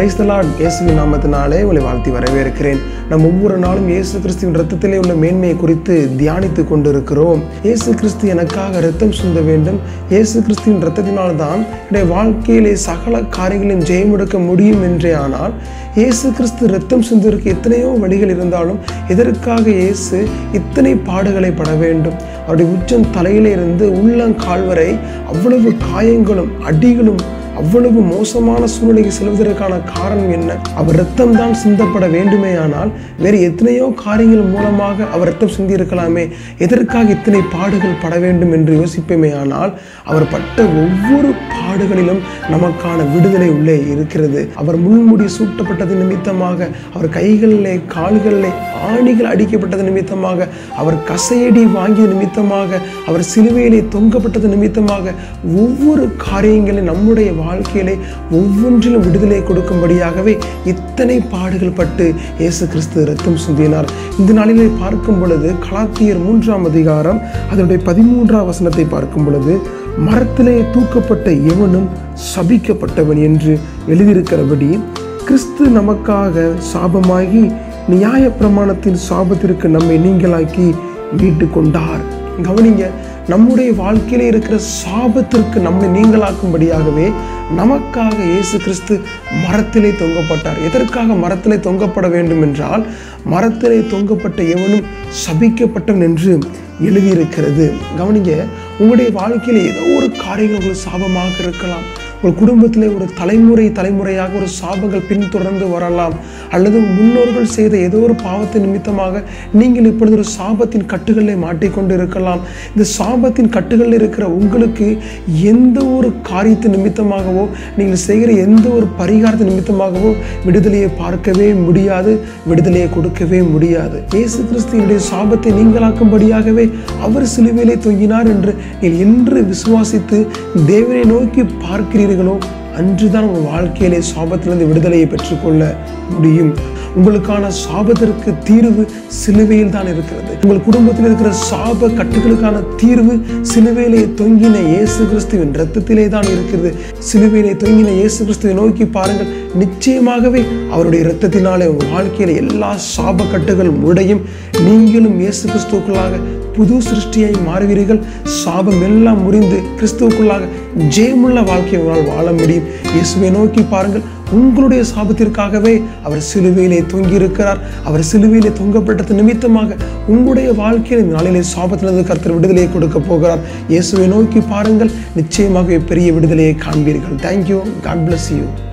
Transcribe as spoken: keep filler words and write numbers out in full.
Praise the Lord. இயேசுவின் நாமத்தினாலே உங்களை வாழ்த்தி வரவேற்கிறேன். நாம் ஒவ்வொரு நாளும் இயேசு கிறிஸ்துவின் இரத்தத்திலே உள்ள மேன்மையை குறித்து தியானித்து கொண்டிருக்கிறோம். இயேசு கிறிஸ்து எனக்காக இரத்தம் சிந்த வேண்டும், இயேசு கிறிஸ்துவின் இரத்தத்தினால் தான் என்னுடைய வாழ்க்கையிலே சகல காரியங்களையும் ஜெயமெடுக்க முடியும் என்றே. ஆனால் இயேசு கிறிஸ்து இரத்தம் சிந்துவதற்கு எத்தனையோ வழிகள் இருந்தாலும் எதற்காக இயேசு இத்தனை பாடுகளை பட வேண்டும்? அவருடைய உச்சம் தலையிலே இருந்து உள்ளங்கால் வரை அவ்வளவு காயங்களும் அடிகளும் அவ்வளவு மோசமான சூழ்நிலைக்கு செல்வதற்கான காரணம் என்ன? அவர் இரத்தம் தான் சிந்தப்பட வேண்டுமே. ஆனால் வேறு எத்தனையோ காரியங்கள் மூலமாக அவர் இரத்தம் சிந்தி இருக்கலாமே, எதற்காக இத்தனை பாடுகள் பட வேண்டும் என்று யோசிப்போமே. ஆனால் அவர் பட்ட ஒவ்வொரு பாடுகளிலும் நமக்கான விடுதலை உள்ளே இருக்கிறது. அவர் முள்முடி சூட்டப்பட்டது நிமித்தமாக, அவர் கைகளிலே கால்களிலே ஆணிகள் அடிக்கப்பட்டது நிமித்தமாக, அவர் கசையடி வாங்கிய நிமித்தமாக, அவர் சிலுவையிலே தொங்கப்பட்டது நிமித்தமாக, ஒவ்வொரு காரியங்களையும் நம்முடைய வாழ்க்கையிலே ஒவ்வொன்றிலும் விடுதலை கொடுக்கும்படியாகவே இத்தனை பாடுகள் பட்டு இயேசு கிறிஸ்து இரத்தம் சிந்தினார். இந்த நாளிலே பார்க்கும் பொழுது கலாத்தியர் மூன்றாம் அதிகாரம் அதனுடைய பதிமூன்றாம் வசனத்தை பார்க்கும் பொழுது, மரத்திலே தூக்கப்பட்ட எவனும் சபிக்கப்பட்டவன் என்று எழுதியிருக்கிறபடி கிறிஸ்து நமக்காக சாபமாகி நியாய பிரமாணத்தின் சாபத்திற்கு நம்மை நீங்களாக்கி மீட்டு கொண்டார். கவனிங்க, நம்முடைய வாழ்க்கையிலே இருக்கிற சாபத்திற்கு நம்மை நீங்களாக்கும்படியாகவே நமக்காக இயேசு கிறிஸ்து மரத்திலே தொங்கப்பட்டார். எதற்காக மரத்திலே தொங்கப்பட வேண்டும் என்றால், மரத்திலே தொங்கப்பட்ட எவனும் சபிக்கப்பட்டவன் என்று எழுதியிருக்கிறது. கவனிங்க, உங்களுடைய வாழ்க்கையில் ஏதோ ஒரு காரியங்கள் உங்களுக்கு சாபமாக இருக்கலாம். உங்கள் குடும்பத்திலே ஒரு தலைமுறை தலைமுறையாக ஒரு சாபங்கள் பின்தொடர்ந்து வரலாம். அல்லது முன்னோர்கள் செய்த ஏதோ ஒரு பாவத்தின் நிமித்தமாக நீங்கள் இப்பொழுது ஒரு சாபத்தின் கட்டுகளில் மாட்டிக்கொண்டு இருக்கலாம். இந்த சாபத்தின் கட்டுகளில் இருக்கிற உங்களுக்கு எந்த ஒரு காரியத்தின் நிமித்தமாகவோ நீங்கள் செய்கிற எந்த ஒரு பரிகாரத்தின் நிமித்தமாகவோ விடுதலையை பார்க்கவே முடியாது, விடுதலையை கொடுக்கவே முடியாது. இயேசு கிறிஸ்துவினுடைய சாபத்தை நீங்களாக்கும்படியாகவே அவர் சிலுவையிலே தொங்கினார் என்று நீங்கள் என்று விசுவாசித்து தேவனை நோக்கி பார்க்கிறீர்களோ அன்றுதான் உங்கள் வாழ்க்கையிலே சாபத்திலிருந்து விடுதலையை பெற்றுக்கொள்ள முடியும். உங்களுக்கான சாபத்திற்கு தீர்வு சிலுவையில் தான் இருக்கிறது. உங்கள் குடும்பத்தில் இருக்கிற சாப கட்டுகளுக்கான தீர்வு சிலுவையிலே தொங்கின இயேசு கிறிஸ்துவின் இரத்தத்திலே தான் இருக்கிறது. சிலுவையிலே தொங்கின இயேசு கிறிஸ்துவை நோக்கி பாருங்கள், நிச்சயமாகவே அவருடைய இரத்தத்தினாலே உங்கள் வாழ்க்கையில எல்லா சாப கட்டுகள் முடையும். நீங்களும் இயேசு கிறிஸ்துவுக்குள்ளாக புது சிருஷ்டியாய் மாறுவீர்கள். சாபம் எல்லாம் முறிந்து கிறிஸ்துவுக்குள்ளாக ஜெயமுள்ள வாழ்க்கையை உங்களால் வாழ முடியும். இயேசுவை நோக்கி பாருங்கள், உங்களுடைய சாபத்திற்காகவே அவர் சிலுவையிலே தொங்கி இருக்கிறார். அவர் சிலுவையிலே தொங்கப்பட்டது நிமித்தமாக உங்களுடைய வாழ்க்கையில் இந்த நாளிலே சாபத்திலிருந்து கர்த்தர் விடுதலையை கொடுக்க போகிறார். இயேசுவை நோக்கி பாருங்கள், நிச்சயமாக பெரிய விடுதலையை காண்பீர்கள். தேங்க்யூ. God bless you.